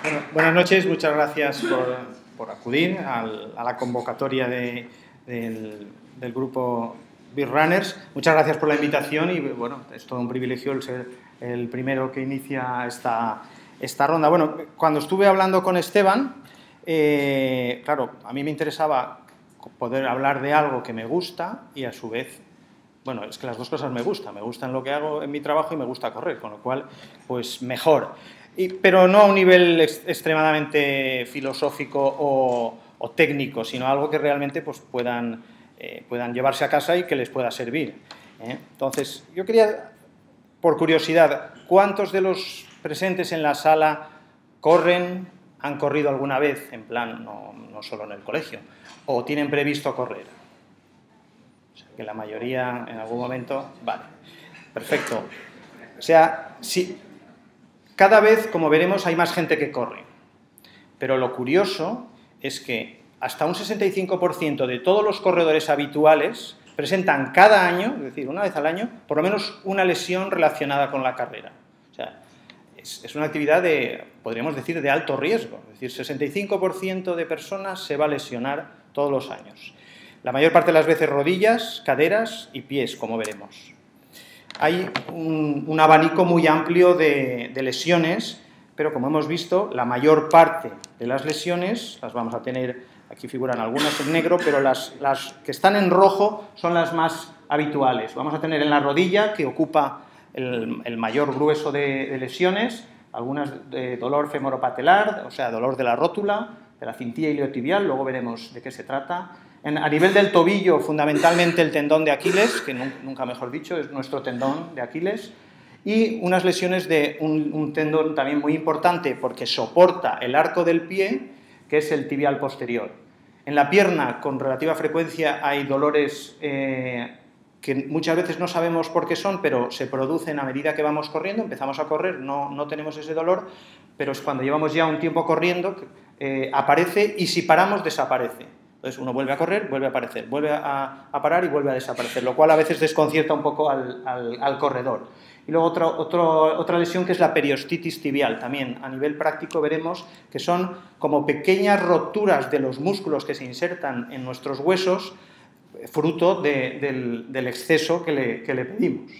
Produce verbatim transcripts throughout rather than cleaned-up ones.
Bueno, buenas noches, muchas gracias por, por acudir al, a la convocatoria de, del, del grupo Beer Runners. Muchas gracias por la invitación y bueno, es todo un privilegio el ser el primero que inicia esta, esta ronda. Bueno, cuando estuve hablando con Esteban, eh, claro, a mí me interesaba poder hablar de algo que me gusta y a su vez, bueno, es que las dos cosas me gustan, me gustan lo que hago en mi trabajo y me gusta correr, con lo cual, pues mejor. Y, pero no a un nivel ex extremadamente filosófico o, o técnico, sino algo que realmente pues, puedan, eh, puedan llevarse a casa y que les pueda servir. ¿eh? Entonces, yo quería, por curiosidad, ¿cuántos de los presentes en la sala corren, han corrido alguna vez, en plan, no, no solo en el colegio, o tienen previsto correr? O sea, que la mayoría en algún momento, vale, perfecto. O sea, si... Cada vez, como veremos, hay más gente que corre. Pero lo curioso es que hasta un sesenta y cinco por ciento de todos los corredores habituales presentan cada año, es decir, una vez al año, por lo menos una lesión relacionada con la carrera. O sea, es, es una actividad de, podríamos decir, de alto riesgo. Es decir, sesenta y cinco por ciento de personas se va a lesionar todos los años. La mayor parte de las veces rodillas, caderas y pies, como veremos. Hay un, un abanico muy amplio de, de lesiones, pero como hemos visto, la mayor parte de las lesiones, las vamos a tener, aquí figuran algunas en negro, pero las, las que están en rojo son las más habituales. Vamos a tener en la rodilla, que ocupa el, el mayor grueso de, de lesiones, algunas de dolor femoropatelar, o sea, dolor de la rótula, de la cintilla iliotibial, luego veremos de qué se trata. En, a nivel del tobillo, fundamentalmente el tendón de Aquiles, que nunca mejor dicho, es nuestro tendón de Aquiles, y unas lesiones de un, un tendón también muy importante porque soporta el arco del pie, que es el tibial posterior. En la pierna, con relativa frecuencia, hay dolores eh, que muchas veces no sabemos por qué son, pero se producen a medida que vamos corriendo, empezamos a correr, no, no tenemos ese dolor, pero es cuando llevamos ya un tiempo corriendo, eh, aparece y si paramos desaparece. Entonces uno vuelve a correr, vuelve a aparecer, vuelve a, a parar y vuelve a desaparecer, lo cual a veces desconcierta un poco al, al, al corredor. Y luego otro, otro, otra lesión que es la periostitis tibial. También a nivel práctico veremos que son como pequeñas roturas de los músculos que se insertan en nuestros huesos, fruto de, del, del exceso que le, que le pedimos.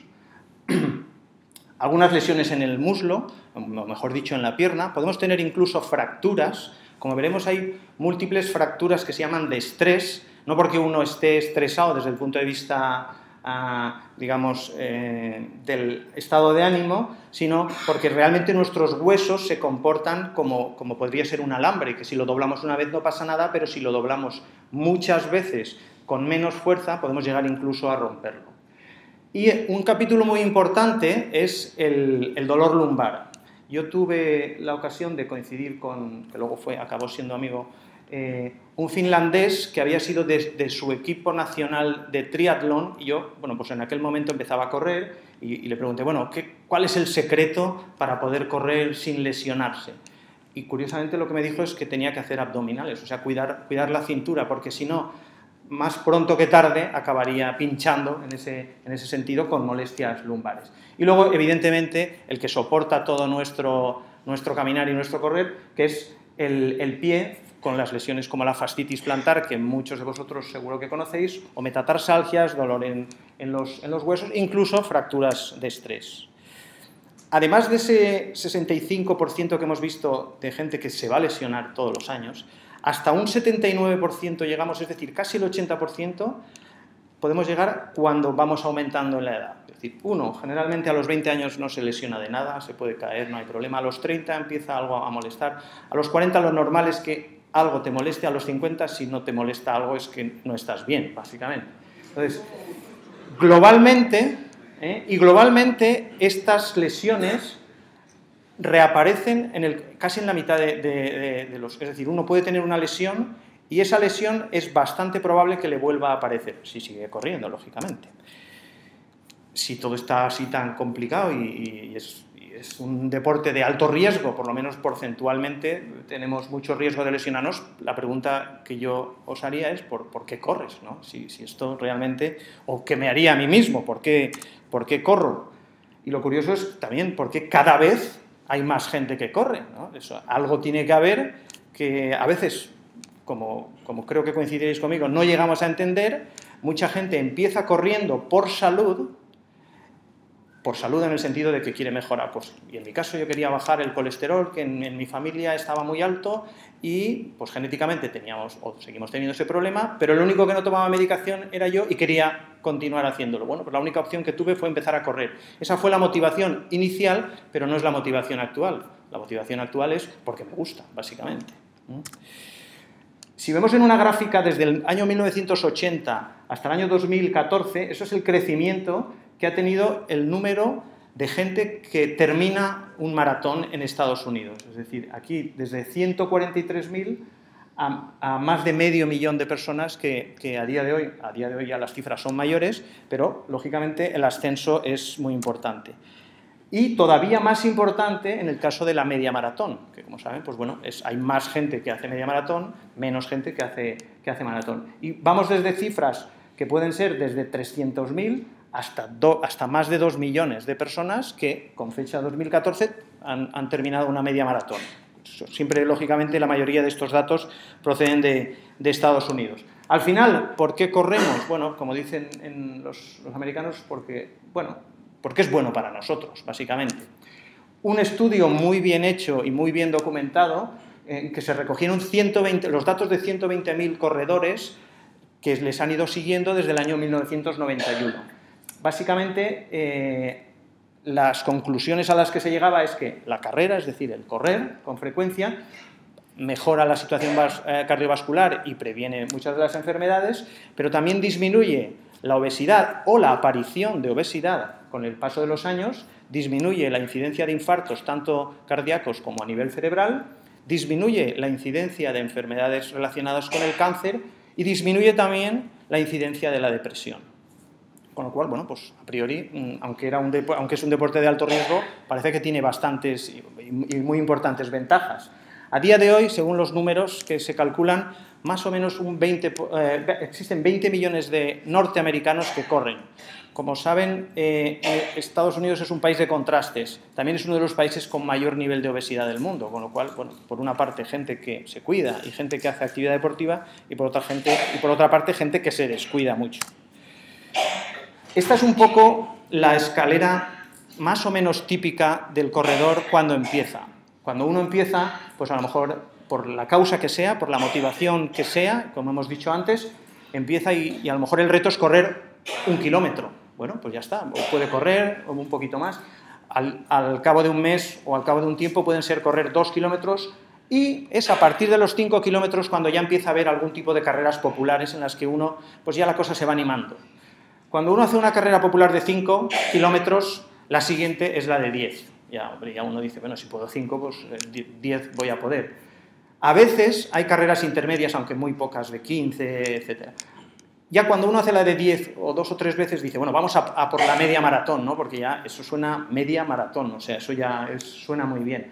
Algunas lesiones en el muslo, o mejor dicho en la pierna, podemos tener incluso fracturas. Como veremos, hay múltiples fracturas que se llaman de estrés, no porque uno esté estresado desde el punto de vista, uh, digamos, eh, del estado de ánimo, sino porque realmente nuestros huesos se comportan como, como podría ser un alambre, que si lo doblamos una vez no pasa nada, pero si lo doblamos muchas veces con menos fuerza, podemos llegar incluso a romperlo. Y un capítulo muy importante es el, el dolor lumbar. Yo tuve la ocasión de coincidir con, que luego fue, acabó siendo amigo, eh, un finlandés que había sido de, de su equipo nacional de triatlón, y yo, bueno, pues en aquel momento empezaba a correr y, y le pregunté, bueno, ¿qué, ¿cuál es el secreto para poder correr sin lesionarse? Y curiosamente lo que me dijo es que tenía que hacer abdominales, o sea, cuidar, cuidar la cintura, porque si no, más pronto que tarde acabaría pinchando en ese, en ese sentido con molestias lumbares. Y luego, evidentemente, el que soporta todo nuestro, nuestro caminar y nuestro correr, que es el, el pie, con las lesiones como la fascitis plantar, que muchos de vosotros seguro que conocéis, o metatarsalgias, dolor en, en, los, en los huesos, incluso fracturas de estrés. Además de ese sesenta y cinco por ciento que hemos visto de gente que se va a lesionar todos los años, hasta un setenta y nueve por ciento llegamos, es decir, casi el ochenta por ciento podemos llegar cuando vamos aumentando en la edad. Es decir, uno, generalmente a los veinte años no se lesiona de nada, se puede caer, no hay problema. A los treinta empieza algo a molestar. A los cuarenta lo normal es que algo te moleste. A los cincuenta, si no te molesta algo, es que no estás bien, básicamente. Entonces, globalmente, ¿eh? y globalmente estas lesiones reaparecen en el, casi en la mitad de, de, de, de los... Es decir, uno puede tener una lesión y esa lesión es bastante probable que le vuelva a aparecer, si sigue corriendo, lógicamente. Si todo está así tan complicado y, y, es, y es un deporte de alto riesgo, por lo menos porcentualmente, tenemos mucho riesgo de lesionarnos, la pregunta que yo os haría es ¿por, por qué corres? ¿no? Si, si esto realmente... O ¿qué me haría a mí mismo? ¿Por qué, por qué corro? Y lo curioso es también por qué cada vez hay más gente que corre, ¿no? Eso, algo tiene que haber que a veces, como, como creo que coincidiréis conmigo, no llegamos a entender. Mucha gente empieza corriendo por salud, por salud en el sentido de que quiere mejorar. Pues, y en mi caso yo quería bajar el colesterol, que en, en mi familia estaba muy alto y pues genéticamente teníamos, o seguimos teniendo ese problema, pero el único que no tomaba medicación era yo y quería continuar haciéndolo. Bueno, pues la única opción que tuve fue empezar a correr. Esa fue la motivación inicial, pero no es la motivación actual. La motivación actual es porque me gusta, básicamente. Si vemos en una gráfica desde el año mil novecientos ochenta hasta el año dos mil catorce, eso es el crecimiento que ha tenido el número de gente que termina un maratón en Estados Unidos. Es decir, aquí desde ciento cuarenta y tres mil a, a más de medio millón de personas que, que a día de hoy, a día de hoy ya las cifras son mayores, pero lógicamente el ascenso es muy importante. Y todavía más importante en el caso de la media maratón, que como saben, pues bueno, es, hay más gente que hace media maratón, menos gente que hace, que hace maratón. Y vamos desde cifras que pueden ser desde trescientos mil hasta, do, hasta más de dos millones de personas que con fecha dos mil catorce han, han terminado una media maratón. Siempre, lógicamente, la mayoría de estos datos proceden de, de Estados Unidos. Al final, ¿por qué corremos? Bueno, como dicen en los, los americanos, porque, bueno, porque es bueno para nosotros, básicamente. Un estudio muy bien hecho y muy bien documentado, en que se recogieron ciento veinte, los datos de ciento veinte mil corredores que les han ido siguiendo desde el año mil novecientos noventa y uno. Básicamente, eh, las conclusiones a las que se llegaba es que la carrera, es decir, el correr con frecuencia, mejora la situación cardiovascular y previene muchas de las enfermedades, pero también disminuye la obesidad o la aparición de obesidad con el paso de los años, disminuye la incidencia de infartos tanto cardíacos como a nivel cerebral, disminuye la incidencia de enfermedades relacionadas con el cáncer y disminuye también la incidencia de la depresión. Con lo cual, bueno, pues a priori, aunque, era un aunque es un deporte de alto riesgo, parece que tiene bastantes y muy importantes ventajas. A día de hoy, según los números que se calculan, más o menos un veinte, eh, existen veinte millones de norteamericanos que corren. Como saben, eh, Estados Unidos es un país de contrastes. También es uno de los países con mayor nivel de obesidad del mundo, con lo cual, bueno, por una parte, gente que se cuida y gente que hace actividad deportiva, y por otra, gente, y por otra parte, gente que se descuida mucho. Esta es un poco la escalera más o menos típica del corredor cuando empieza. Cuando uno empieza, pues a lo mejor por la causa que sea, por la motivación que sea, como hemos dicho antes, empieza y, y a lo mejor el reto es correr un kilómetro. Bueno, pues ya está, o puede correr o un poquito más. Al, al cabo de un mes o al cabo de un tiempo pueden ser correr dos kilómetros y es a partir de los cinco kilómetros cuando ya empieza a haber algún tipo de carreras populares en las que uno, pues ya la cosa se va animando. Cuando uno hace una carrera popular de cinco kilómetros, la siguiente es la de diez. Ya, hombre, ya uno dice, bueno, si puedo cinco, pues diez voy a poder. A veces hay carreras intermedias, aunque muy pocas, de quince, etcétera. Ya cuando uno hace la de diez o dos o tres veces, dice, bueno, vamos a, a por la media maratón, ¿no? Porque ya eso suena media maratón, o sea, eso ya es, suena muy bien.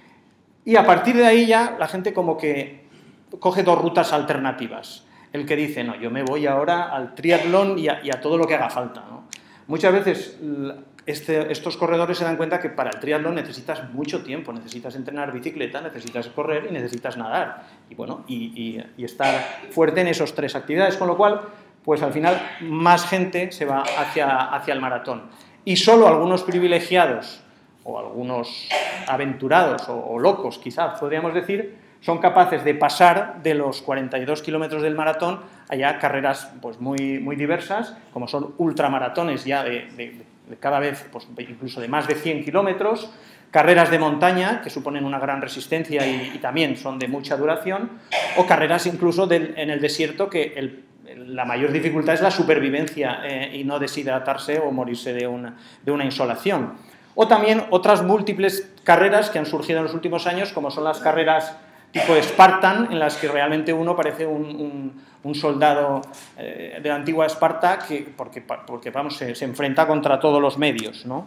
Y a partir de ahí ya la gente como que coge dos rutas alternativas. El que dice, no, yo me voy ahora al triatlón y a, y a todo lo que haga falta, ¿no? Muchas veces este, estos corredores se dan cuenta que para el triatlón necesitas mucho tiempo, necesitas entrenar bicicleta, necesitas correr y necesitas nadar. Y bueno, y, y, y estar fuerte en esas tres actividades, con lo cual, pues al final más gente se va hacia, hacia el maratón. Y solo algunos privilegiados o algunos aventurados o, o locos, quizás podríamos decir, son capaces de pasar de los cuarenta y dos kilómetros del maratón a ya carreras pues, muy, muy diversas, como son ultramaratones ya de, de, de cada vez, pues, incluso de más de cien kilómetros, carreras de montaña, que suponen una gran resistencia y, y también son de mucha duración, o carreras incluso del, en el desierto, que el, la mayor dificultad es la supervivencia eh, y no deshidratarse o morirse de una, de una insolación. O también otras múltiples carreras que han surgido en los últimos años, como son las carreras tipo Spartan, en las que realmente uno parece un, un, un soldado eh, de la antigua Esparta, que, porque, porque vamos, se, se enfrenta contra todos los medios, ¿no?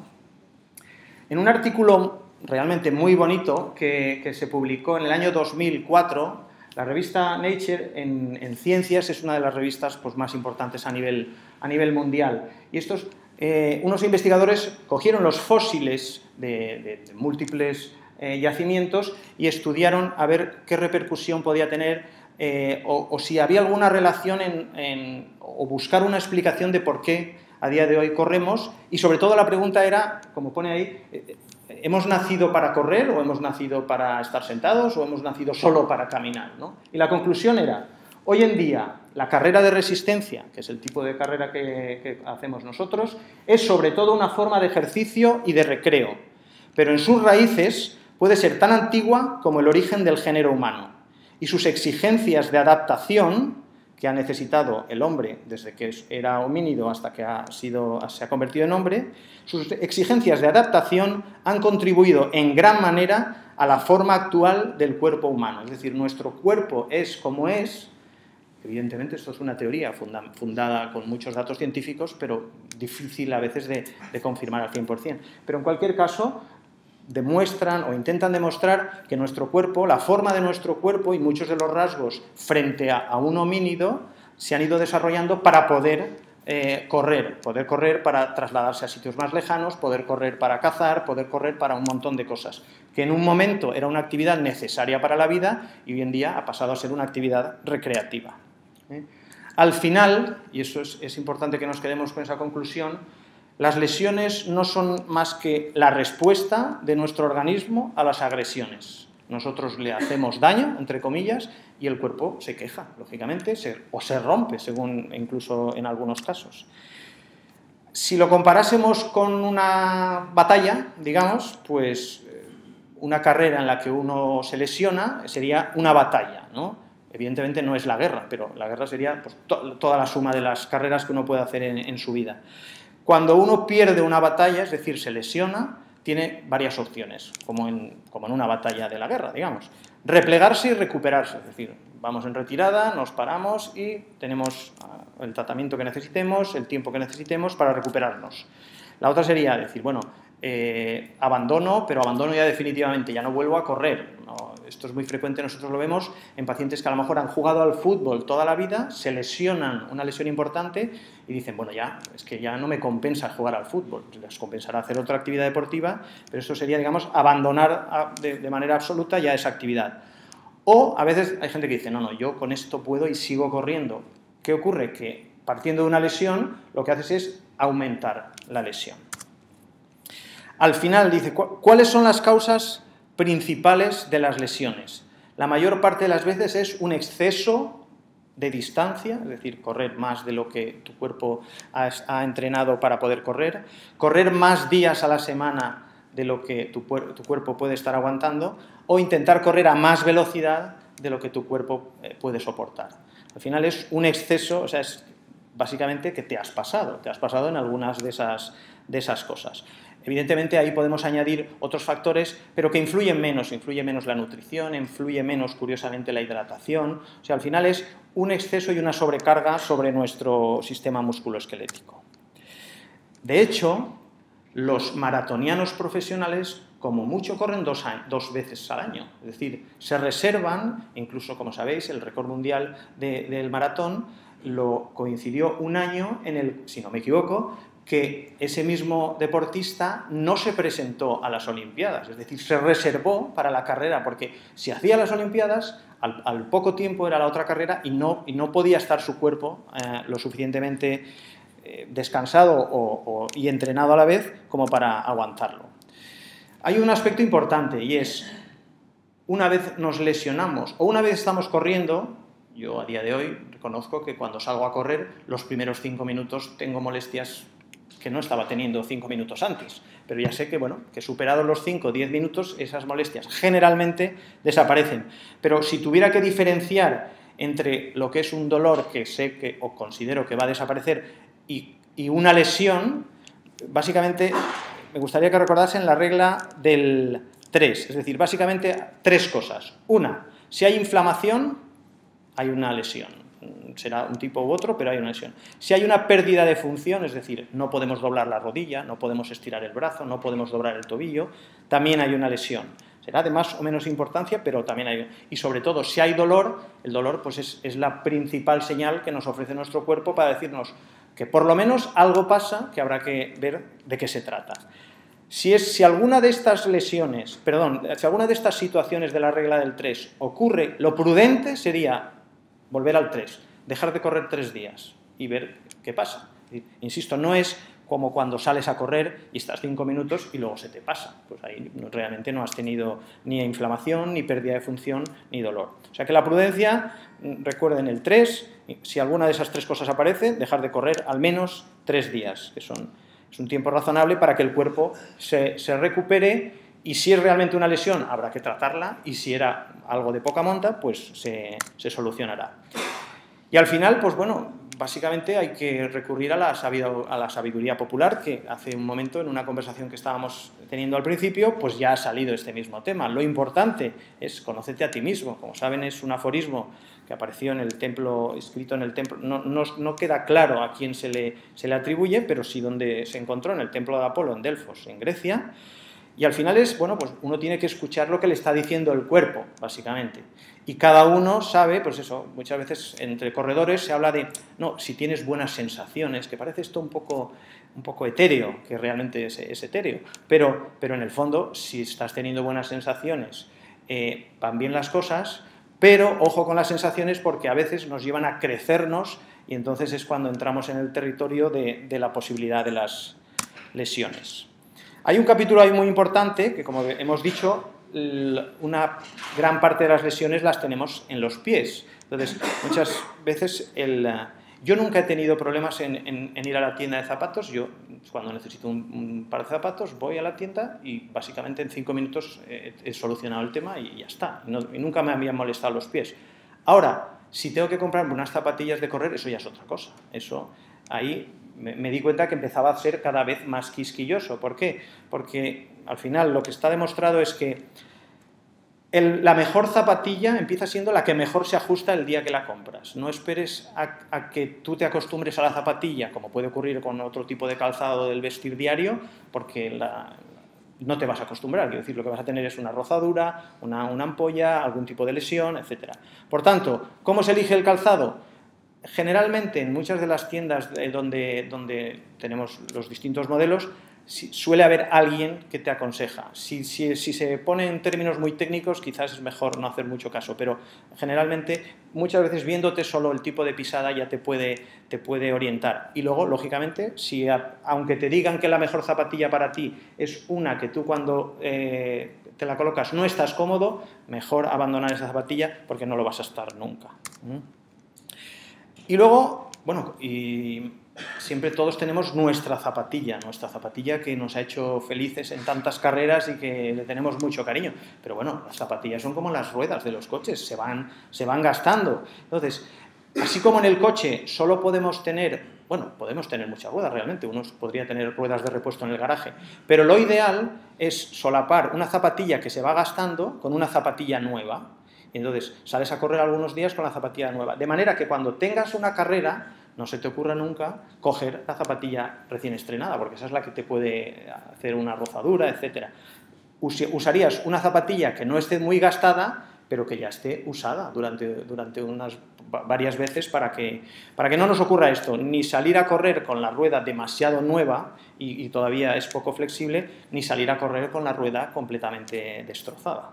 En un artículo realmente muy bonito que, que se publicó en el año dos mil cuatro, la revista Nature en, en ciencias es una de las revistas pues, más importantes a nivel, a nivel mundial. Y estos, eh, unos investigadores cogieron los fósiles de, de, de múltiples eh, yacimientos y estudiaron a ver qué repercusión podía tener eh, o, o si había alguna relación en, en, o buscar una explicación de por qué a día de hoy corremos, y sobre todo la pregunta era, como pone ahí, ¿hemos nacido para correr o hemos nacido para estar sentados o hemos nacido solo para caminar, ¿no? Y la conclusión era, hoy en día la carrera de resistencia, que es el tipo de carrera que, que hacemos nosotros, es sobre todo una forma de ejercicio y de recreo, pero en sus raíces puede ser tan antigua como el origen del género humano, y sus exigencias de adaptación que ha necesitado el hombre desde que era homínido hasta que ha sido, se ha convertido en hombre, sus exigencias de adaptación han contribuido en gran manera a la forma actual del cuerpo humano. Es decir, nuestro cuerpo es como es. Evidentemente, esto es una teoría funda, fundada con muchos datos científicos, pero difícil a veces de, de confirmar al cien por cien. Pero en cualquier caso, demuestran o intentan demostrar que nuestro cuerpo, la forma de nuestro cuerpo y muchos de los rasgos frente a, a un homínido se han ido desarrollando para poder eh, correr, poder correr para trasladarse a sitios más lejanos, poder correr para cazar, poder correr para un montón de cosas, que en un momento era una actividad necesaria para la vida y hoy en día ha pasado a ser una actividad recreativa. ¿Eh? Al final, y eso es, es importante que nos quedemos con esa conclusión, las lesiones no son más que la respuesta de nuestro organismo a las agresiones. Nosotros le hacemos daño, entre comillas, y el cuerpo se queja, lógicamente, se, o se rompe, según incluso en algunos casos. Si lo comparásemos con una batalla, digamos, pues una carrera en la que uno se lesiona sería una batalla, ¿no? Evidentemente no es la guerra, pero la guerra sería pues, to- toda la suma de las carreras que uno puede hacer en, en su vida. Cuando uno pierde una batalla, es decir, se lesiona, tiene varias opciones, como en, como en una batalla de la guerra, digamos. Replegarse y recuperarse, es decir, vamos en retirada, nos paramos y tenemos el tratamiento que necesitemos, el tiempo que necesitemos para recuperarnos. La otra sería decir, bueno, eh, abandono, pero abandono ya definitivamente, ya no vuelvo a correr. No, esto es muy frecuente, nosotros lo vemos en pacientes que a lo mejor han jugado al fútbol toda la vida, se lesionan una lesión importante y dicen, bueno, ya, es que ya no me compensa jugar al fútbol, les compensará hacer otra actividad deportiva, pero esto sería, digamos, abandonar de, de manera absoluta ya esa actividad. O a veces hay gente que dice, no, no, yo con esto puedo y sigo corriendo. ¿Qué ocurre? Que partiendo de una lesión, lo que haces es aumentar la lesión. Al final dice, ¿cuáles son las causas principales de las lesiones? La mayor parte de las veces es un exceso de distancia, es decir, correr más de lo que tu cuerpo ha, ha entrenado para poder correr, correr más días a la semana de lo que tu, tu cuerpo puede estar aguantando, o intentar correr a más velocidad de lo que tu cuerpo eh, puede soportar. Al final es un exceso, o sea, es básicamente que te has pasado, te has pasado en algunas de esas, de esas cosas. Evidentemente ahí podemos añadir otros factores, pero que influyen menos, influye menos la nutrición, influye menos, curiosamente, la hidratación. O sea, al final es un exceso y una sobrecarga sobre nuestro sistema musculoesquelético. De hecho, los maratonianos profesionales, como mucho, corren dos, dos veces al año. Es decir, se reservan, incluso, como sabéis, el récord mundial de, del maratón lo coincidió un año en el, si no me equivoco, que ese mismo deportista no se presentó a las Olimpiadas, es decir, se reservó para la carrera, porque si hacía las Olimpiadas, al, al poco tiempo era la otra carrera y no, y no podía estar su cuerpo eh, lo suficientemente eh, descansado o, o, y entrenado a la vez como para aguantarlo. Hay un aspecto importante y es, una vez nos lesionamos o una vez estamos corriendo, yo a día de hoy reconozco que cuando salgo a correr, los primeros cinco minutos tengo molestias que no estaba teniendo cinco minutos antes, pero ya sé que, bueno, que superados los cinco o diez minutos, esas molestias generalmente desaparecen. Pero si tuviera que diferenciar entre lo que es un dolor que sé que, o considero que va a desaparecer y, y una lesión, básicamente me gustaría que recordasen la regla del tres, es decir, básicamente tres cosas. Una, si hay inflamación, hay una lesión. Será un tipo u otro, pero hay una lesión. Si hay una pérdida de función, es decir, no podemos doblar la rodilla, no podemos estirar el brazo, no podemos doblar el tobillo, también hay una lesión. Será de más o menos importancia, pero también hay... Y sobre todo, si hay dolor, el dolor pues es, es la principal señal que nos ofrece nuestro cuerpo para decirnos que por lo menos algo pasa, que habrá que ver de qué se trata. Si, es, si alguna de estas lesiones, perdón, si alguna de estas situaciones de la regla del tres ocurre, lo prudente sería volver al tres, dejar de correr tres días y ver qué pasa. Insisto, no es como cuando sales a correr y estás cinco minutos y luego se te pasa. Pues ahí realmente no has tenido ni inflamación, ni pérdida de función, ni dolor. O sea que la prudencia, recuerden el tres, si alguna de esas tres cosas aparece, dejar de correr al menos tres días, que son, es un tiempo razonable para que el cuerpo se, se recupere, y si es realmente una lesión habrá que tratarla, y si era algo de poca monta, pues se, se solucionará. Y al final, pues bueno, básicamente hay que recurrir a la, a la sabiduría popular, que hace un momento, en una conversación que estábamos teniendo al principio, pues ya ha salido este mismo tema. Lo importante es conócete a ti mismo. Como saben, es un aforismo que apareció en el templo, escrito en el templo, no, no, no queda claro a quién se le, se le atribuye, pero sí donde se encontró, en el templo de Apolo, en Delfos, en Grecia. Y al final es, bueno, pues uno tiene que escuchar lo que le está diciendo el cuerpo, básicamente. Y cada uno sabe, pues eso, muchas veces entre corredores se habla de, no, si tienes buenas sensaciones, que parece esto un poco, un poco etéreo, que realmente es, es etéreo, pero, pero en el fondo, si estás teniendo buenas sensaciones, eh, van bien las cosas, pero ojo con las sensaciones, porque a veces nos llevan a crecernos, y entonces es cuando entramos en el territorio de, de la posibilidad de las lesiones. Hay un capítulo ahí muy importante, que como hemos dicho, una gran parte de las lesiones las tenemos en los pies. Entonces, muchas veces, el, yo nunca he tenido problemas en, en, en ir a la tienda de zapatos. Yo, cuando necesito un, un par de zapatos, voy a la tienda y básicamente en cinco minutos he, he solucionado el tema y ya está. Y, no, y nunca me habían molestado los pies. Ahora, si tengo que comprarme unas zapatillas de correr, eso ya es otra cosa. Eso, ahí me, me di cuenta que empezaba a ser cada vez más quisquilloso. ¿Por qué? Porque al final lo que está demostrado es que el, la mejor zapatilla empieza siendo la que mejor se ajusta el día que la compras. No esperes a, a que tú te acostumbres a la zapatilla, como puede ocurrir con otro tipo de calzado del vestir diario, porque la, no te vas a acostumbrar. Quiero decir, lo que vas a tener es una rozadura, una, una ampolla, algún tipo de lesión, etcétera. Por tanto, ¿cómo se elige el calzado? Generalmente, en muchas de las tiendas donde, donde tenemos los distintos modelos, suele haber alguien que te aconseja. Si, si, si se pone en términos muy técnicos, quizás es mejor no hacer mucho caso, pero generalmente, muchas veces viéndote solo el tipo de pisada ya te puede, te puede orientar. Y luego, lógicamente, si a, aunque te digan que la mejor zapatilla para ti es una que tú cuando eh, te la colocas no estás cómodo, mejor abandonar esa zapatilla porque no lo vas a estar nunca. ¿Mm? Y luego, bueno, y siempre todos tenemos nuestra zapatilla, nuestra zapatilla que nos ha hecho felices en tantas carreras y que le tenemos mucho cariño. Pero bueno, las zapatillas son como las ruedas de los coches, se van, se van gastando. Entonces, así como en el coche solo podemos tener, bueno, podemos tener muchas ruedas realmente, uno podría tener ruedas de repuesto en el garaje, pero lo ideal es solapar una zapatilla que se va gastando con una zapatilla nueva. Entonces, sales a correr algunos días con la zapatilla nueva. De manera que cuando tengas una carrera, no se te ocurra nunca coger la zapatilla recién estrenada, porque esa es la que te puede hacer una rozadura, etcétera. Usarías una zapatilla que no esté muy gastada, pero que ya esté usada durante, durante unas varias veces para que, para que no nos ocurra esto, ni salir a correr con la rueda demasiado nueva y, y todavía es poco flexible, ni salir a correr con la rueda completamente destrozada.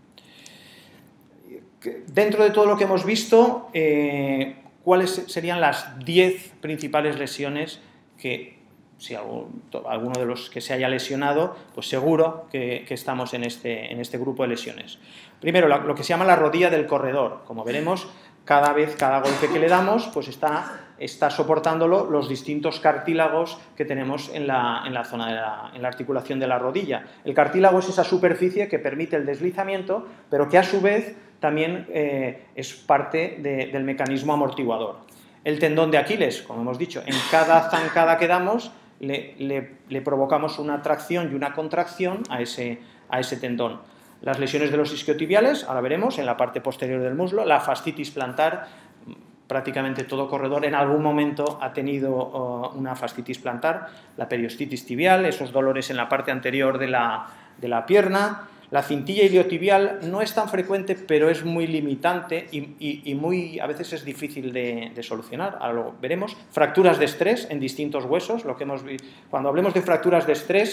Dentro de todo lo que hemos visto, eh, ¿cuáles serían las diez principales lesiones que, si algún, alguno de los que se haya lesionado, pues seguro que, que estamos en este, en este grupo de lesiones? Primero, lo, lo que se llama la rodilla del corredor. Como veremos, cada vez, cada golpe que le damos, pues está, está soportándolo los distintos cartílagos que tenemos en la, en la zona de la, en la articulación de la rodilla. El cartílago es esa superficie que permite el deslizamiento, pero que a su vez también eh, es parte de, del mecanismo amortiguador. El tendón de Aquiles, como hemos dicho, en cada zancada que damos le, le, le provocamos una tracción y una contracción a ese, a ese tendón. Las lesiones de los isquiotibiales, ahora veremos, en la parte posterior del muslo, la fascitis plantar, prácticamente todo corredor en algún momento ha tenido uh, una fascitis plantar, la periostitis tibial, esos dolores en la parte anterior de la, de la pierna. La cintilla iliotibial no es tan frecuente, pero es muy limitante y, y, y muy, a veces es difícil de, de solucionar. Ahora lo veremos. Fracturas de estrés en distintos huesos. Lo que hemos, cuando hablemos de fracturas de estrés,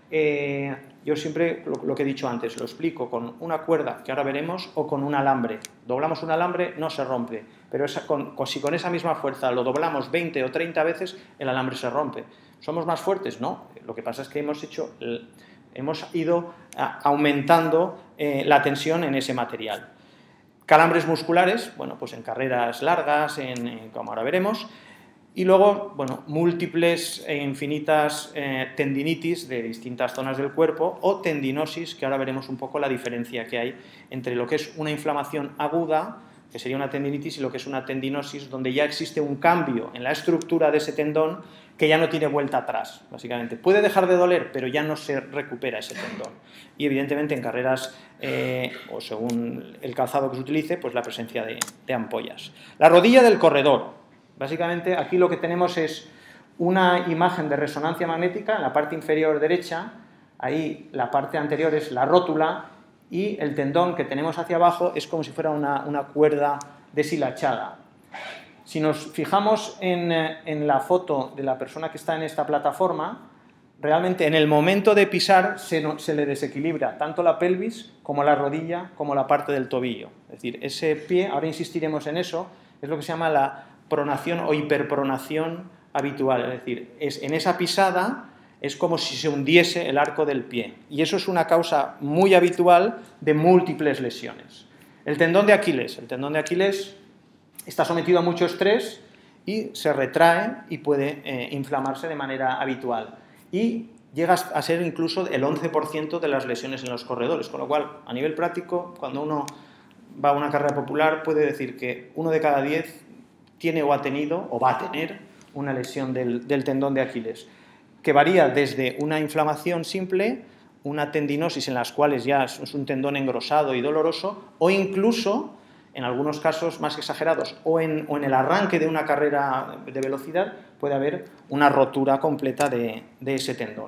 eh, yo siempre, lo, lo que he dicho antes, lo explico con una cuerda, que ahora veremos, o con un alambre. Doblamos un alambre, no se rompe, pero esa, con, con, si con esa misma fuerza lo doblamos veinte o treinta veces, el alambre se rompe. ¿Somos más fuertes? No. Lo que pasa es que hemos, hecho, hemos ido aumentando eh, la tensión en ese material. Calambres musculares, bueno, pues en carreras largas, en, en, como ahora veremos. Y luego, bueno, múltiples e infinitas eh, tendinitis de distintas zonas del cuerpo o tendinosis, que ahora veremos un poco la diferencia que hay entre lo que es una inflamación aguda, que sería una tendinitis, y lo que es una tendinosis, donde ya existe un cambio en la estructura de ese tendón que ya no tiene vuelta atrás, básicamente. Puede dejar de doler, pero ya no se recupera ese tendón. Y evidentemente en carreras, eh, o según el calzado que se utilice, pues la presencia de, de ampollas. La rodilla del corredor. Básicamente aquí lo que tenemos es una imagen de resonancia magnética en la parte inferior derecha, ahí la parte anterior es la rótula y el tendón que tenemos hacia abajo es como si fuera una, una cuerda deshilachada. Si nos fijamos en, en la foto de la persona que está en esta plataforma, realmente en el momento de pisar se, no, se le desequilibra tanto la pelvis como la rodilla como la parte del tobillo. Es decir, ese pie, ahora insistiremos en eso, es lo que se llama la pronación o hiperpronación habitual, es decir, es, en esa pisada es como si se hundiese el arco del pie y eso es una causa muy habitual de múltiples lesiones. El tendón de Aquiles, el tendón de Aquiles está sometido a mucho estrés y se retrae y puede eh, inflamarse de manera habitual y llega a ser incluso el once por ciento de las lesiones en los corredores, con lo cual a nivel práctico cuando uno va a una carrera popular puede decir que uno de cada diez tiene o ha tenido o va a tener una lesión del, del tendón de Aquiles, que varía desde una inflamación simple, una tendinosis en las cuales ya es un tendón engrosado y doloroso, o incluso, en algunos casos más exagerados, o en, o en el arranque de una carrera de velocidad, puede haber una rotura completa de, de ese tendón.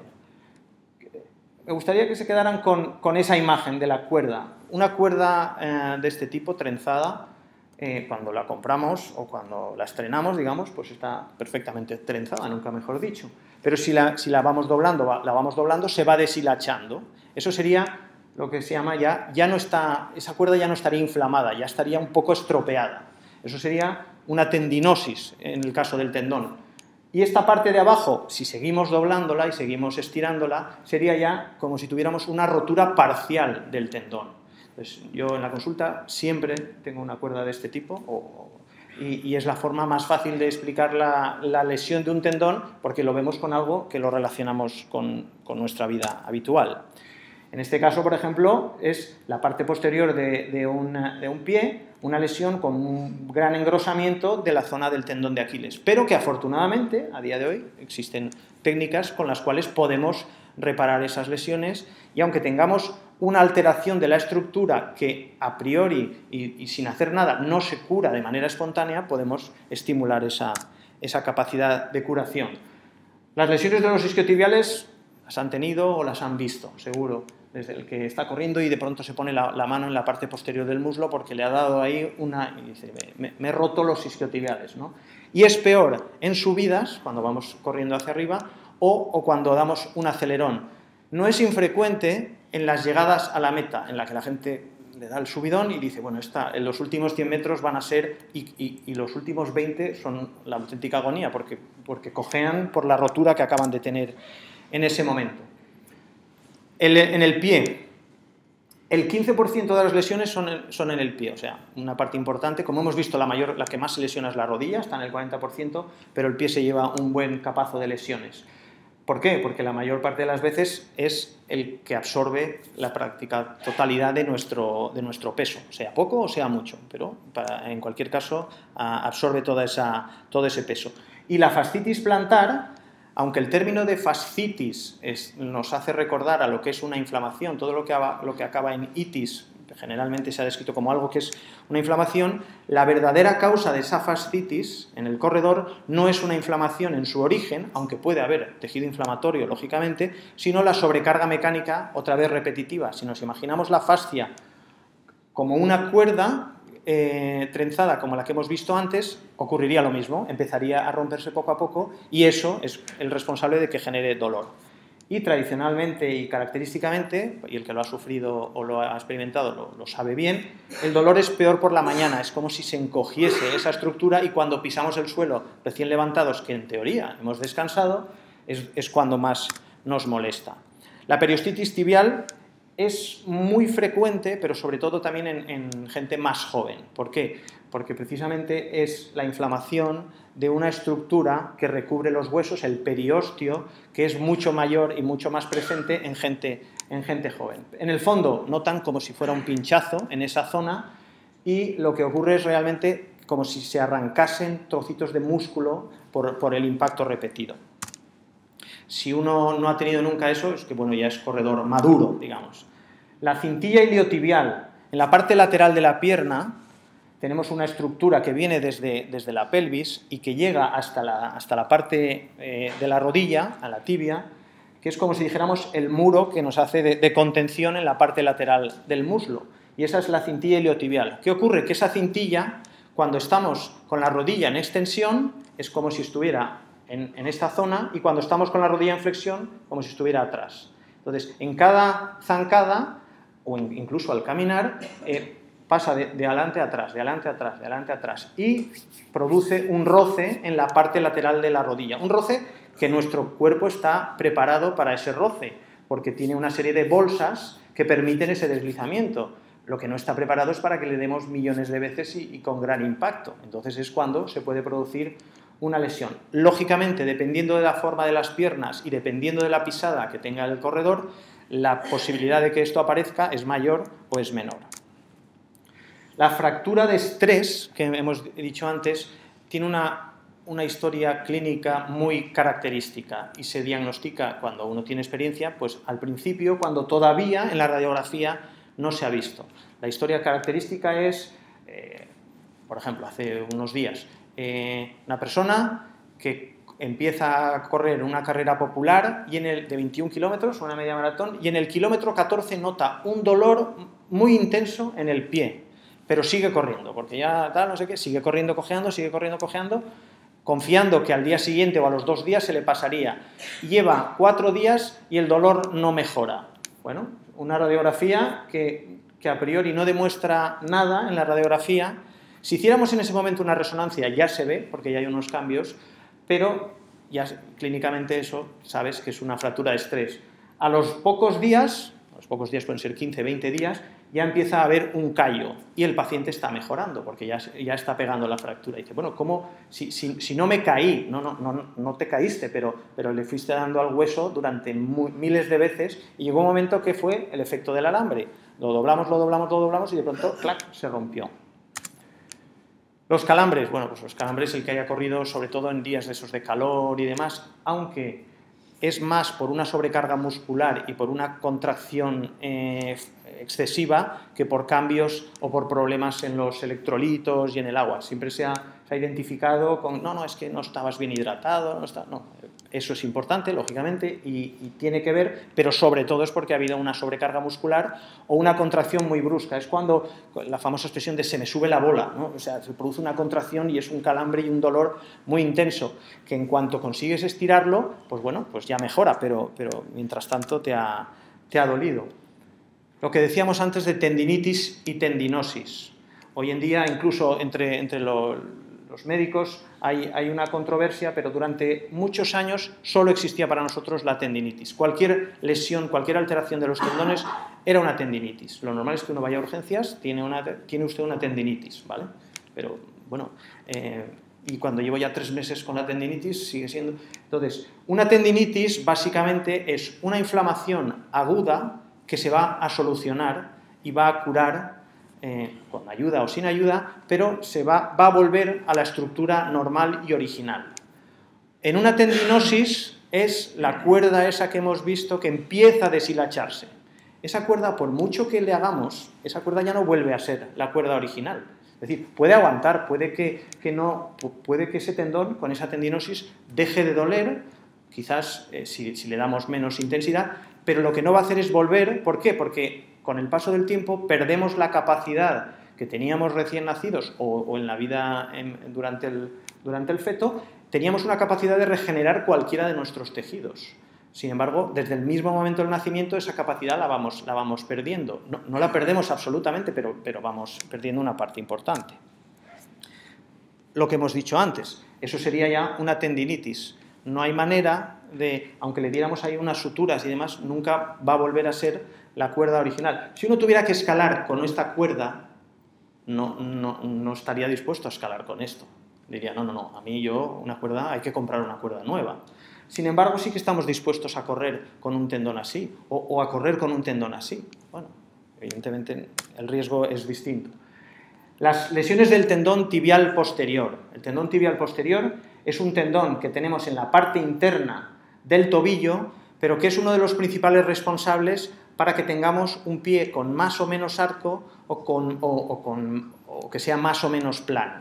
Me gustaría que se quedaran con, con esa imagen de la cuerda. Una cuerda eh, de este tipo, trenzada, Eh, cuando la compramos o cuando la estrenamos, digamos, pues está perfectamente trenzada, nunca mejor dicho. Pero si la, si la vamos doblando, la vamos doblando, se va deshilachando. Eso sería lo que se llama ya, ya no está, esa cuerda ya no estaría inflamada, ya estaría un poco estropeada. Eso sería una tendinosis en el caso del tendón. Y esta parte de abajo, si seguimos doblándola y seguimos estirándola, sería ya como si tuviéramos una rotura parcial del tendón. Pues yo en la consulta siempre tengo una cuerda de este tipo o, y, y es la forma más fácil de explicar la, la lesión de un tendón porque lo vemos con algo que lo relacionamos con, con nuestra vida habitual. En este caso, por ejemplo, es la parte posterior de, de, una, de un pie, una lesión con un gran engrosamiento de la zona del tendón de Aquiles, pero que afortunadamente a día de hoy existen técnicas con las cuales podemos reparar esas lesiones y aunque tengamos una alteración de la estructura que a priori y, y sin hacer nada no se cura de manera espontánea, podemos estimular esa, esa capacidad de curación. Las lesiones de los isquiotibiales las han tenido o las han visto, seguro, desde el que está corriendo y de pronto se pone la, la mano en la parte posterior del muslo porque le ha dado ahí una... y dice, me, me he roto los isquiotibiales, ¿no? Y es peor en subidas, cuando vamos corriendo hacia arriba, o, o cuando damos un acelerón. No es infrecuente en las llegadas a la meta, en la que la gente le da el subidón y dice, bueno, está, en los últimos cien metros van a ser, y, y, y los últimos veinte son la auténtica agonía, porque, porque cojean por la rotura que acaban de tener en ese momento. El, en el pie, el quince por ciento de las lesiones son en, son en el pie, o sea, una parte importante. Como hemos visto, la, mayor, la que más se lesiona es la rodilla, está en el cuarenta por ciento, pero el pie se lleva un buen capazo de lesiones. ¿Por qué? Porque la mayor parte de las veces es el que absorbe la práctica totalidad de nuestro, de nuestro peso, sea poco o sea mucho, pero para, en cualquier caso absorbe toda esa, todo ese peso. Y la fascitis plantar, aunque el término de fascitis es, nos hace recordar a lo que es una inflamación, todo lo que, lo que acaba en itis, generalmente se ha descrito como algo que es una inflamación, la verdadera causa de esa fascitis en el corredor no es una inflamación en su origen, aunque puede haber tejido inflamatorio, lógicamente, sino la sobrecarga mecánica, otra vez repetitiva. Si nos imaginamos la fascia como una cuerda eh, trenzada como la que hemos visto antes, ocurriría lo mismo, empezaría a romperse poco a poco y eso es el responsable de que genere dolor. Y tradicionalmente y característicamente, y el que lo ha sufrido o lo ha experimentado lo, lo sabe bien, el dolor es peor por la mañana, es como si se encogiese esa estructura y cuando pisamos el suelo recién levantados, que en teoría hemos descansado, es, es cuando más nos molesta. La periostitis tibial es muy frecuente, pero sobre todo también en, en gente más joven. ¿Por qué? Porque precisamente es la inflamación de una estructura que recubre los huesos, el periósteo, que es mucho mayor y mucho más presente en gente, en gente joven. En el fondo notan como si fuera un pinchazo en esa zona y lo que ocurre es realmente como si se arrancasen trocitos de músculo por, por el impacto repetido. Si uno no ha tenido nunca eso, es que bueno, ya es corredor maduro, digamos. La cintilla iliotibial, en la parte lateral de la pierna, tenemos una estructura que viene desde, desde la pelvis y que llega hasta la, hasta la parte eh, de la rodilla, a la tibia, que es como si dijéramos el muro que nos hace de, de contención en la parte lateral del muslo. Y esa es la cintilla iliotibial. ¿Qué ocurre? Que esa cintilla, cuando estamos con la rodilla en extensión, es como si estuviera en, en esta zona, y cuando estamos con la rodilla en flexión, como si estuviera atrás. Entonces, en cada zancada, o en, incluso al caminar, eh, pasa de, de adelante a atrás, de adelante a atrás, de adelante a atrás, y produce un roce en la parte lateral de la rodilla. Un roce que nuestro cuerpo está preparado para ese roce, porque tiene una serie de bolsas que permiten ese deslizamiento. Lo que no está preparado es para que le demos millones de veces y, y con gran impacto. Entonces es cuando se puede producir una lesión. Lógicamente, dependiendo de la forma de las piernas y dependiendo de la pisada que tenga el corredor, la posibilidad de que esto aparezca es mayor o es menor. La fractura de estrés, que hemos dicho antes, tiene una, una historia clínica muy característica y se diagnostica cuando uno tiene experiencia, pues al principio, cuando todavía en la radiografía no se ha visto. La historia característica es, eh, por ejemplo, hace unos días, eh, una persona que empieza a correr una carrera popular y en el, de veintiún kilómetros, una media maratón, y en el kilómetro catorce nota un dolor muy intenso en el pie, pero sigue corriendo, porque ya tal, no sé qué, sigue corriendo, cojeando, sigue corriendo, cojeando, confiando que al día siguiente o a los dos días se le pasaría. Lleva cuatro días y el dolor no mejora. Bueno, una radiografía que, que a priori no demuestra nada en la radiografía. Si hiciéramos en ese momento una resonancia ya se ve, porque ya hay unos cambios, pero ya clínicamente eso sabes que es una fractura de estrés. A los pocos días, a los pocos días pueden ser quince, veinte días, ya empieza a haber un callo y el paciente está mejorando porque ya, ya está pegando la fractura. Y dice, bueno, ¿cómo? Si, si, si no me caí, no, no, no, no te caíste, pero, pero le fuiste dando al hueso durante muy, miles de veces y llegó un momento que fue el efecto del alambre. Lo doblamos, lo doblamos, lo doblamos y de pronto, clac, se rompió. Los calambres, bueno, pues los calambres, el que haya corrido, sobre todo en días de esos de calor y demás, aunque es más por una sobrecarga muscular y por una contracción eh, excesiva que por cambios o por problemas en los electrolitos y en el agua. Siempre se ha, se ha identificado con, no, no, es que no estabas bien hidratado, no, está, no. Eso es importante, lógicamente, y, y tiene que ver, pero sobre todo es porque ha habido una sobrecarga muscular o una contracción muy brusca. Es cuando la famosa expresión de se me sube la bola, ¿no? O sea, se produce una contracción y es un calambre y un dolor muy intenso, que en cuanto consigues estirarlo, pues bueno, pues ya mejora, pero, pero mientras tanto te ha, te ha dolido. Lo que decíamos antes de tendinitis y tendinosis. Hoy en día, incluso entre, entre los, los médicos, hay, hay una controversia, pero durante muchos años solo existía para nosotros la tendinitis. Cualquier lesión, cualquier alteración de los tendones era una tendinitis. Lo normal es que uno vaya a urgencias, tiene, una, tiene usted una tendinitis, ¿vale? Pero, bueno, eh, y cuando llevo ya tres meses con la tendinitis sigue siendo... Entonces, una tendinitis básicamente es una inflamación aguda que se va a solucionar y va a curar eh, con ayuda o sin ayuda, pero se va, va a volver a la estructura normal y original. En una tendinosis es la cuerda esa que hemos visto que empieza a deshilacharse. Esa cuerda, por mucho que le hagamos, esa cuerda ya no vuelve a ser la cuerda original. Es decir, puede aguantar, puede que, que, no, puede que ese tendón, con esa tendinosis, deje de doler, quizás eh, si, si le damos menos intensidad, pero lo que no va a hacer es volver. ¿Por qué? Porque con el paso del tiempo perdemos la capacidad que teníamos recién nacidos o, o en la vida en, durante, el, durante el feto, teníamos una capacidad de regenerar cualquiera de nuestros tejidos. Sin embargo, desde el mismo momento del nacimiento esa capacidad la vamos, la vamos perdiendo. No, no la perdemos absolutamente, pero, pero vamos perdiendo una parte importante. Lo que hemos dicho antes, eso sería ya una tendinitis. No hay manera de, aunque le diéramos ahí unas suturas y demás, nunca va a volver a ser la cuerda original. Si uno tuviera que escalar con esta cuerda, no, no, no estaría dispuesto a escalar con esto. Diría, no, no, no, a mí yo una cuerda, hay que comprar una cuerda nueva. Sin embargo, sí que estamos dispuestos a correr con un tendón así, o, o a correr con un tendón así. Bueno, evidentemente el riesgo es distinto. Las lesiones del tendón tibial posterior. El tendón tibial posterior es un tendón que tenemos en la parte interna del tobillo, pero que es uno de los principales responsables para que tengamos un pie con más o menos arco o, con, o, o, con, o que sea más o menos plano.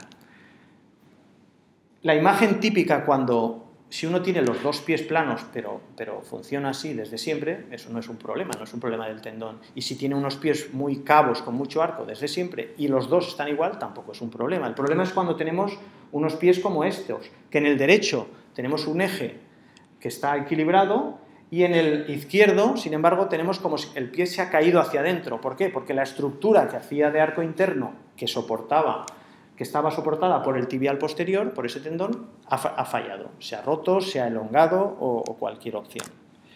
La imagen típica cuando, si uno tiene los dos pies planos, pero, pero funciona así desde siempre, eso no es un problema, no es un problema del tendón. Y si tiene unos pies muy cabos, con mucho arco desde siempre, y los dos están igual, tampoco es un problema. El problema es cuando tenemos unos pies como estos, que en el derecho tenemos un eje que está equilibrado, y en el izquierdo, sin embargo, tenemos como si el pie se ha caído hacia adentro. ¿Por qué? Porque la estructura que hacía de arco interno, que soportaba, que estaba soportada por el tibial posterior, por ese tendón, ha, ha fallado. Se ha roto, se ha elongado o, o cualquier opción.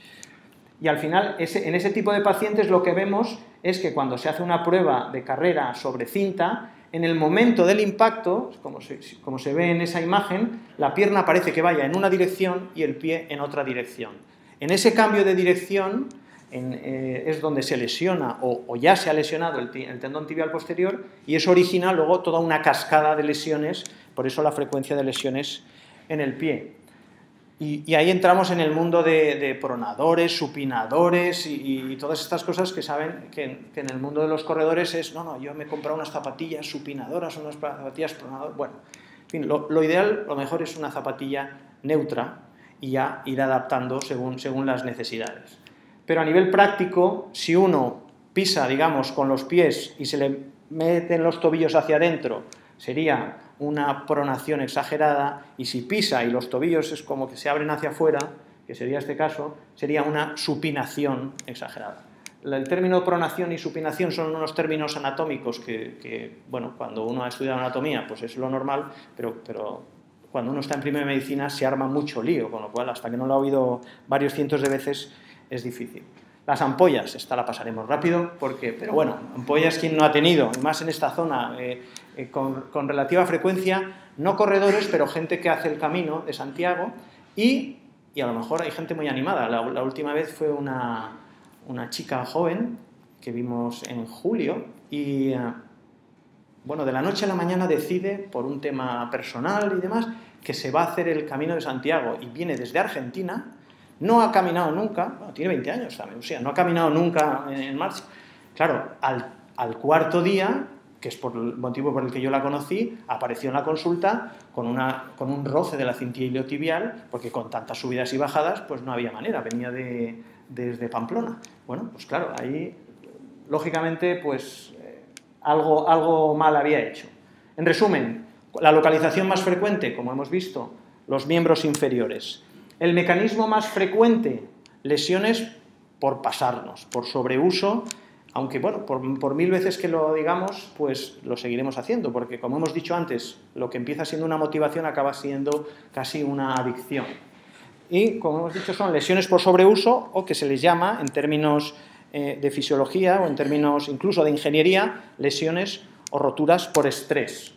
Y al final, ese, en ese tipo de pacientes lo que vemos es que cuando se hace una prueba de carrera sobre cinta, en el momento del impacto, como se, como se ve en esa imagen, la pierna parece que vaya en una dirección y el pie en otra dirección. En ese cambio de dirección en, eh, es donde se lesiona o, o ya se ha lesionado el, el tendón tibial posterior y eso origina luego toda una cascada de lesiones, por eso la frecuencia de lesiones en el pie. Y, y ahí entramos en el mundo de, de pronadores, supinadores y, y todas estas cosas que saben que, que en el mundo de los corredores es, no, no, yo me he comprado unas zapatillas supinadoras, unas zapatillas pronadoras, bueno, en fin, lo, lo ideal, lo mejor es una zapatilla neutra y ya ir adaptando según, según las necesidades. Pero a nivel práctico, si uno pisa, digamos, con los pies y se le meten los tobillos hacia adentro, sería una pronación exagerada, y si pisa y los tobillos es como que se abren hacia afuera, que sería este caso, sería una supinación exagerada. El término pronación y supinación son unos términos anatómicos que, que bueno, cuando uno ha estudiado anatomía, pues es lo normal, pero, pero cuando uno está en primera medicina se arma mucho lío, con lo cual hasta que no lo ha oído varios cientos de veces es difícil. Las ampollas, esta la pasaremos rápido, porque, pero bueno, ampollas quien no ha tenido, más en esta zona, eh, eh, con, con relativa frecuencia, no corredores, pero gente que hace el camino de Santiago, y, y a lo mejor hay gente muy animada. La, la última vez fue una, una chica joven que vimos en julio, y eh, bueno, de la noche a la mañana decide, por un tema personal y demás, que se va a hacer el Camino de Santiago, y viene desde Argentina. No ha caminado nunca, bueno, tiene veinte años también, o sea, no ha caminado nunca en marcha. Claro, al, al cuarto día, que es por el motivo por el que yo la conocí, apareció en la consulta con, una, con un roce de la cinta iliotibial, porque con tantas subidas y bajadas, pues no había manera, venía de, desde Pamplona. Bueno, pues claro, ahí, lógicamente, pues eh, algo, algo mal había hecho. En resumen, la localización más frecuente, como hemos visto, los miembros inferiores. El mecanismo más frecuente, lesiones por pasarnos, por sobreuso, aunque bueno, por, por mil veces que lo digamos, pues lo seguiremos haciendo, porque como hemos dicho antes, lo que empieza siendo una motivación acaba siendo casi una adicción. Y como hemos dicho, son lesiones por sobreuso, o que se les llama, en términos eh, de fisiología o en términos incluso de ingeniería, lesiones o roturas por estrés.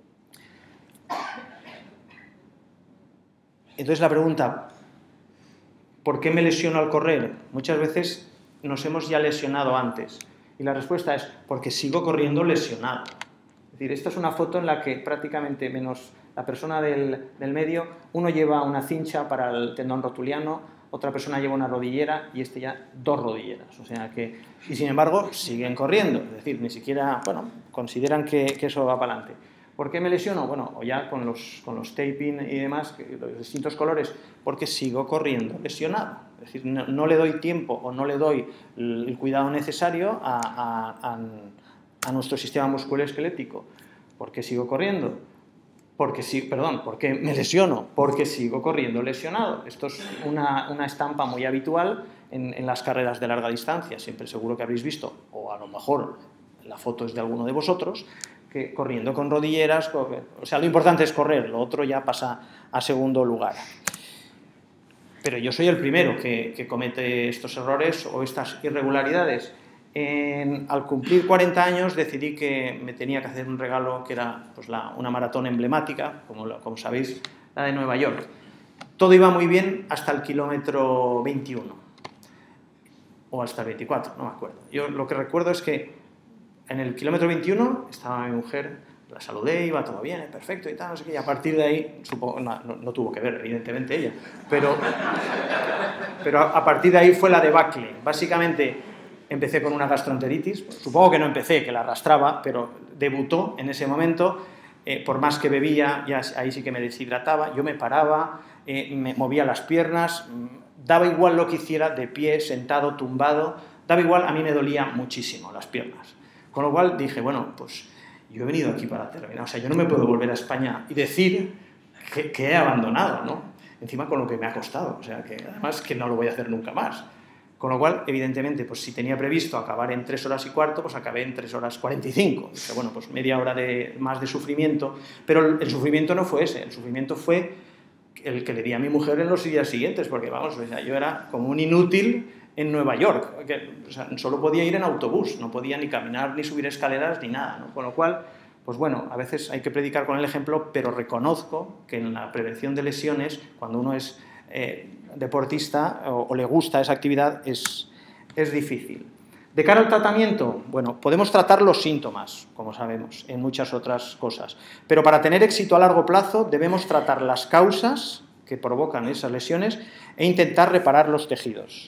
Entonces la pregunta, ¿por qué me lesiono al correr? Muchas veces nos hemos ya lesionado antes. Y la respuesta es porque sigo corriendo lesionado. Es decir, esta es una foto en la que prácticamente, menos la persona del, del medio, uno lleva una cincha para el tendón rotuliano, otra persona lleva una rodillera y este ya dos rodilleras. O sea que, y sin embargo, siguen corriendo. Es decir, ni siquiera, bueno, consideran que, que eso va para adelante. ¿Por qué me lesiono? Bueno, o ya con los, con los taping y demás, los distintos colores, porque sigo corriendo lesionado. Es decir, no, no le doy tiempo o no le doy el, el cuidado necesario a, a, a, a nuestro sistema musculoesquelético. ¿Por qué sigo corriendo? porque sí, perdón, porque me lesiono, porque sigo corriendo lesionado. Esto es una, una estampa muy habitual en, en las carreras de larga distancia. Siempre seguro que habréis visto, o a lo mejor la foto es de alguno de vosotros, que corriendo con rodilleras, o sea, lo importante es correr, lo otro ya pasa a segundo lugar. Pero yo soy el primero que, que comete estos errores o estas irregularidades. En, al cumplir cuarenta años decidí que me tenía que hacer un regalo que era pues, la, una maratón emblemática, como, como sabéis, la de Nueva York. Todo iba muy bien hasta el kilómetro veintiuno, o hasta el veinticuatro, no me acuerdo. Yo lo que recuerdo es que en el kilómetro veintiuno estaba mi mujer, la saludé, iba todo bien, perfecto y tal, no sé qué, y a partir de ahí, supongo, no, no, no tuvo que ver, evidentemente, ella, pero, pero a, a partir de ahí fue la debacle. Básicamente, empecé con una gastroenteritis, supongo que no empecé, que la arrastraba, pero debutó en ese momento, eh, por más que bebía, ya ahí sí que me deshidrataba, yo me paraba, eh, me movía las piernas, daba igual lo que hiciera, de pie, sentado, tumbado, daba igual, a mí me dolía muchísimo las piernas. Con lo cual dije, bueno, pues yo he venido aquí para terminar, o sea, yo no me puedo volver a España y decir que, que he abandonado, ¿no? Encima con lo que me ha costado, o sea, que además que no lo voy a hacer nunca más. Con lo cual, evidentemente, pues si tenía previsto acabar en tres horas y cuarto, pues acabé en tres horas cuarenta y cinco. Dije, bueno, pues media hora de, más de sufrimiento, pero el, el sufrimiento no fue ese, el sufrimiento fue el que le di a mi mujer en los días siguientes, porque vamos, o sea, yo era como un inútil en Nueva York, que, o sea, solo podía ir en autobús, no podía ni caminar, ni subir escaleras, ni nada, ¿no? Con lo cual, pues bueno, a veces hay que predicar con el ejemplo, pero reconozco que en la prevención de lesiones, cuando uno es eh, deportista o, o le gusta esa actividad, es, es difícil. De cara al tratamiento, bueno, podemos tratar los síntomas, como sabemos, en muchas otras cosas, pero para tener éxito a largo plazo debemos tratar las causas que provocan esas lesiones e intentar reparar los tejidos.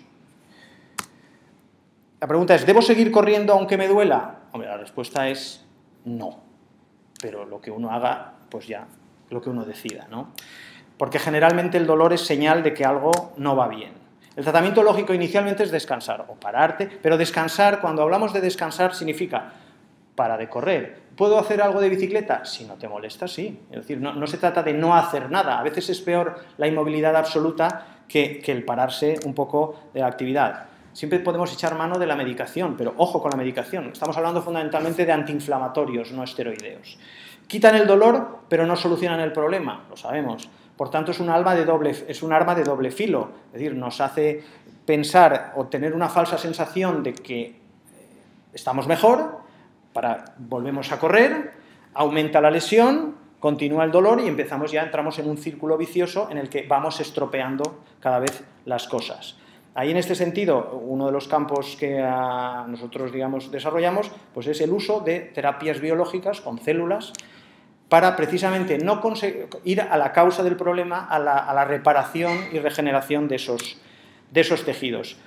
La pregunta es, ¿debo seguir corriendo aunque me duela? Hombre, la respuesta es no, pero lo que uno haga, pues ya, lo que uno decida, ¿no? Porque generalmente el dolor es señal de que algo no va bien. El tratamiento lógico inicialmente es descansar o pararte, pero descansar, cuando hablamos de descansar, significa para de correr. ¿Puedo hacer algo de bicicleta? Si no te molesta, sí. Es decir, no, no se trata de no hacer nada. A veces es peor la inmovilidad absoluta que, que el pararse un poco de la actividad. Siempre podemos echar mano de la medicación, pero ojo con la medicación. Estamos hablando fundamentalmente de antiinflamatorios, no esteroideos. Quitan el dolor, pero no solucionan el problema, lo sabemos. Por tanto, es un arma de doble, es un arma de doble filo. Es decir, nos hace pensar o tener una falsa sensación de que estamos mejor, para, volvemos a correr, aumenta la lesión, continúa el dolor y empezamos ya, entramos en un círculo vicioso en el que vamos estropeando cada vez las cosas. Ahí, en este sentido, uno de los campos que a nosotros, digamos, desarrollamos, pues es el uso de terapias biológicas con células para precisamente no ir a la causa del problema, a la, a la reparación y regeneración de esos, de esos tejidos.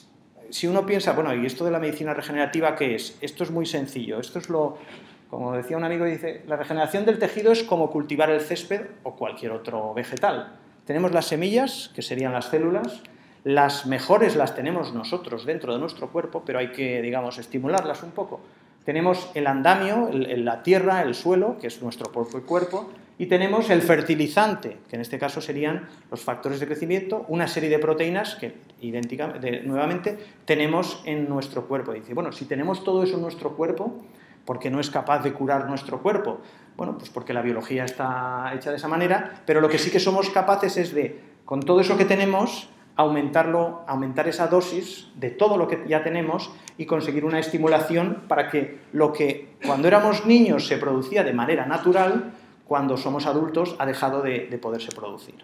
Si uno piensa, bueno, ¿y esto de la medicina regenerativa qué es? Esto es muy sencillo, esto es lo, como decía un amigo, dice, la regeneración del tejido es como cultivar el césped o cualquier otro vegetal. Tenemos las semillas, que serían las células, las mejores las tenemos nosotros dentro de nuestro cuerpo, pero hay que, digamos, estimularlas un poco. Tenemos el andamio, el, el, la tierra, el suelo, que es nuestro propio cuerpo, y tenemos el fertilizante, que en este caso serían los factores de crecimiento, una serie de proteínas que, idénticamente, nuevamente, tenemos en nuestro cuerpo. Y dice, bueno, si tenemos todo eso en nuestro cuerpo, ¿por qué no es capaz de curar nuestro cuerpo? Bueno, pues porque la biología está hecha de esa manera, pero lo que sí que somos capaces es de, con todo eso que tenemos, aumentarlo, aumentar esa dosis de todo lo que ya tenemos y conseguir una estimulación para que lo que cuando éramos niños se producía de manera natural, cuando somos adultos ha dejado de, de poderse producir.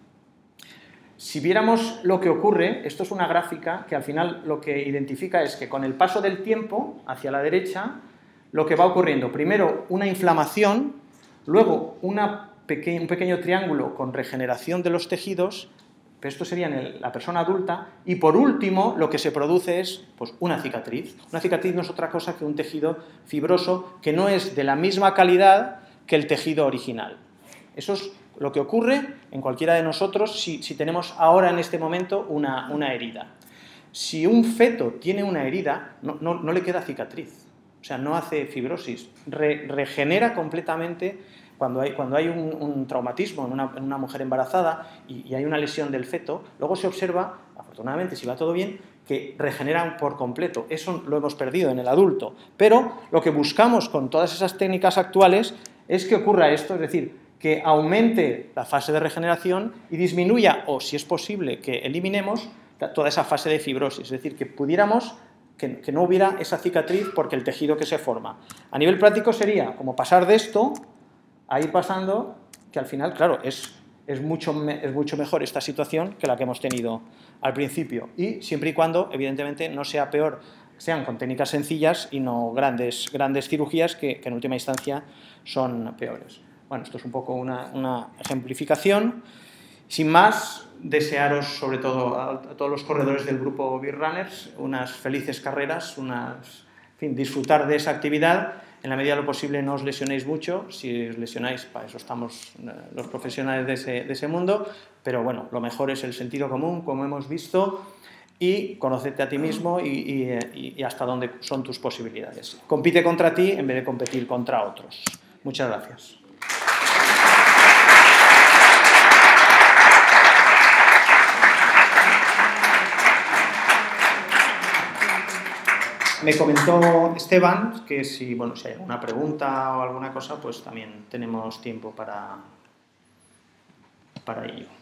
Si viéramos lo que ocurre, esto es una gráfica que al final lo que identifica es que con el paso del tiempo hacia la derecha, lo que va ocurriendo, primero una inflamación, luego una peque- un pequeño triángulo con regeneración de los tejidos. Esto sería en la persona adulta, y por último lo que se produce es pues, una cicatriz. Una cicatriz no es otra cosa que un tejido fibroso que no es de la misma calidad que el tejido original. Eso es lo que ocurre en cualquiera de nosotros si, si tenemos ahora en este momento una, una herida. Si un feto tiene una herida, no, no, no le queda cicatriz, o sea, no hace fibrosis, re, regenera completamente cuando hay, cuando hay un, un traumatismo en una, en una mujer embarazada y, y hay una lesión del feto, luego se observa, afortunadamente, si va todo bien, que regeneran por completo. Eso lo hemos perdido en el adulto. Pero lo que buscamos con todas esas técnicas actuales es que ocurra esto, es decir, que aumente la fase de regeneración y disminuya, o si es posible, que eliminemos toda esa fase de fibrosis. Es decir, que pudiéramos, que, que no hubiera esa cicatriz porque el tejido que se forma. A nivel práctico sería como pasar de esto a ir pasando, que al final, claro, es, es, mucho, es mucho mejor esta situación que la que hemos tenido al principio. Y siempre y cuando, evidentemente, no sea peor, sean con técnicas sencillas y no grandes, grandes cirugías que, que en última instancia son peores. Bueno, esto es un poco una, una ejemplificación. Sin más, desearos sobre todo a, a todos los corredores del grupo Beer Runners unas felices carreras, unas, en fin, disfrutar de esa actividad. En la medida de lo posible no os lesionéis mucho. Si os lesionáis, para eso estamos los profesionales de ese, de ese mundo. Pero bueno, lo mejor es el sentido común, como hemos visto, y conócete a ti mismo y, y, y hasta dónde son tus posibilidades. Compite contra ti en vez de competir contra otros. Muchas gracias. Me comentó Esteban que si, bueno, si hay alguna pregunta o alguna cosa, pues también tenemos tiempo para, para ello.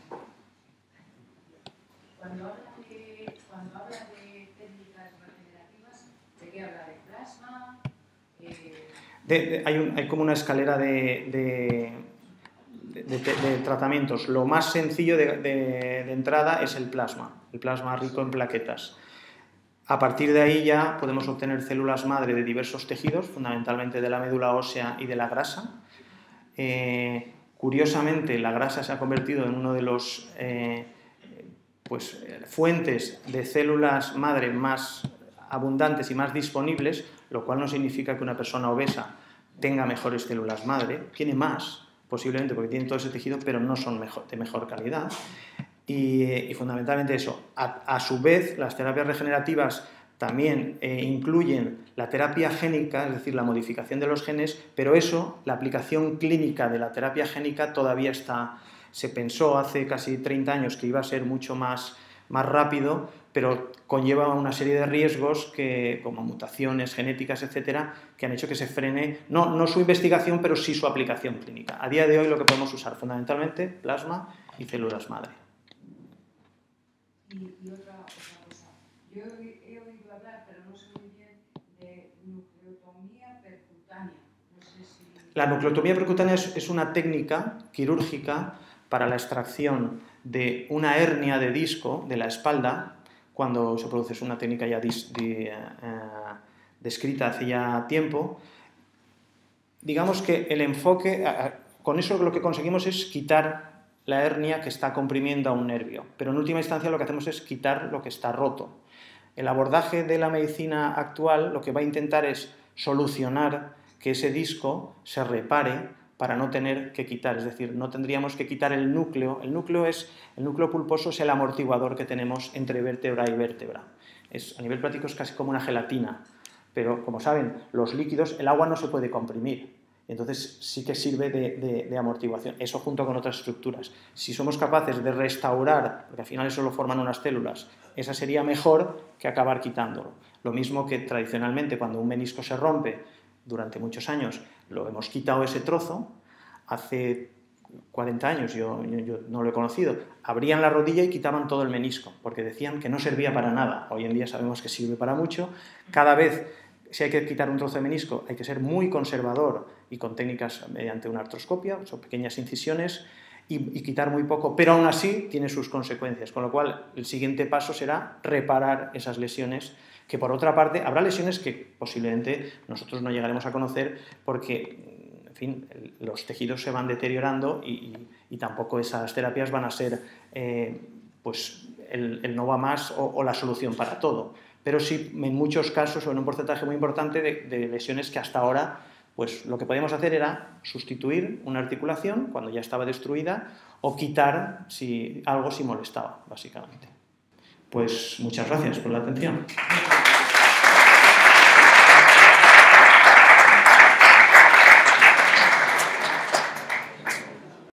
Cuando habla de, cuando habla de técnicas regenerativas, ¿de qué habla? ¿De plasma? Eh... De, de, hay, un, hay como una escalera de, de, de, de, de tratamientos. Lo más sencillo de, de, de entrada es el plasma, el plasma rico en plaquetas. A partir de ahí ya podemos obtener células madre de diversos tejidos, fundamentalmente de la médula ósea y de la grasa. Eh, curiosamente, la grasa se ha convertido en uno de los eh, pues, fuentes de células madre más abundantes y más disponibles, lo cual no significa que una persona obesa tenga mejores células madre, tiene más, posiblemente porque tiene todo ese tejido, pero no son mejor, de mejor calidad. Y, y fundamentalmente eso. A, a su vez, las terapias regenerativas también eh, incluyen la terapia génica, es decir, la modificación de los genes, pero eso, la aplicación clínica de la terapia génica todavía está, se pensó hace casi treinta años que iba a ser mucho más, más rápido, pero conlleva una serie de riesgos que, como mutaciones genéticas, etcétera, que han hecho que se frene, no, no su investigación, pero sí su aplicación clínica. A día de hoy lo que podemos usar fundamentalmente, plasma y células madre. Y, y otra, otra cosa, yo he, he oído hablar, pero no sé muy bien, de nucleotomía percutánea. No sé si... La nucleotomía percutánea es, es una técnica quirúrgica para la extracción de una hernia de disco de la espalda, cuando se produce, es una técnica ya dis, di, eh, descrita hace ya tiempo. Digamos que el enfoque, con eso lo que conseguimos es quitar la hernia que está comprimiendo a un nervio, pero en última instancia lo que hacemos es quitar lo que está roto. El abordaje de la medicina actual lo que va a intentar es solucionar que ese disco se repare para no tener que quitar, es decir, no tendríamos que quitar el núcleo. El núcleo, es, el núcleo pulposo es el amortiguador que tenemos entre vértebra y vértebra. Es, a nivel práctico es casi como una gelatina, pero como saben, los líquidos, el agua no se puede comprimir. Entonces sí que sirve de, de, de amortiguación, eso junto con otras estructuras. Si somos capaces de restaurar, porque al final eso lo forman unas células, esa sería mejor que acabar quitándolo. Lo mismo que tradicionalmente cuando un menisco se rompe, durante muchos años lo hemos quitado ese trozo, hace cuarenta años, yo, yo, yo no lo he conocido, abrían la rodilla y quitaban todo el menisco, porque decían que no servía para nada. Hoy en día sabemos que sirve para mucho. Cada vez, si hay que quitar un trozo de menisco, hay que ser muy conservador y con técnicas mediante una artroscopia, son pequeñas incisiones, y, y quitar muy poco, pero aún así tiene sus consecuencias, con lo cual el siguiente paso será reparar esas lesiones, que por otra parte habrá lesiones que posiblemente nosotros no llegaremos a conocer porque, en fin, los tejidos se van deteriorando y, y, y tampoco esas terapias van a ser eh, pues el, el no va más o, o la solución para todo. Pero sí, en muchos casos, o en un porcentaje muy importante de, de lesiones que hasta ahora, pues lo que podíamos hacer era sustituir una articulación cuando ya estaba destruida o quitar si, algo si molestaba, básicamente. Pues muchas gracias por la atención.